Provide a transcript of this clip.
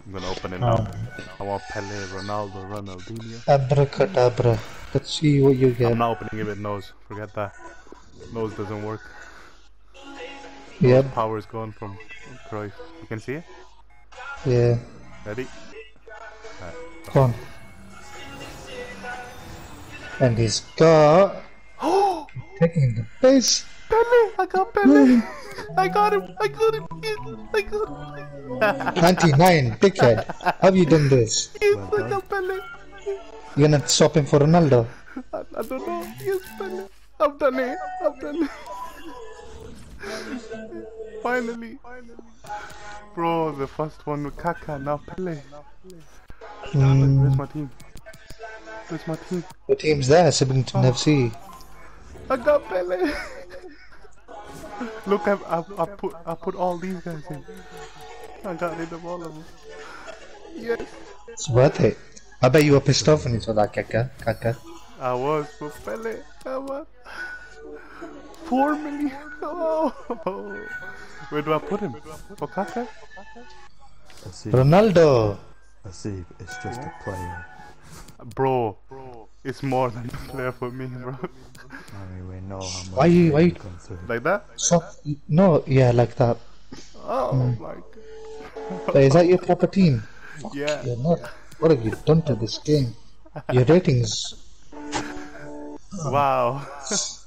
I'm gonna open it now. Oh. I want Pele, Ronaldo, Ronaldinho. Abracadabra. Let's see what you get. I'm not opening it with nose. Forget that. Nose doesn't work. Yep. Nose power is gone from Cruyff. You can see it? Yeah. Ready? Right. Go on. And he's got... taking the base. Pele! I got Pele! I got him! I got him! Yes, I got him! 99, big head. How have you done this? Yes, I got Pele! You're gonna swap him for Ronaldo? I don't know. Yes, Pele! I've done it! I've done it! Finally! Bro, the first one with Kaka, now Pele. Where's my team? Where's my team? The team's there, Siblington FC. I got Pele! Look, I put all these guys in. I got rid of all of them. Yes! It's worth it. I bet you were pissed off when you saw that Kaka. I was for Pele. I was 4 million. Oh. Where do I put him? For Kaka? Ronaldo! I see, it's just a player. Bro, it's more than a player for me, bro. I mean, we know how much Why you come through. Like that? So, no, yeah, like that. Oh my god. But is that your proper team? Yeah. You're not. What have you done to this game? Your ratings. Wow.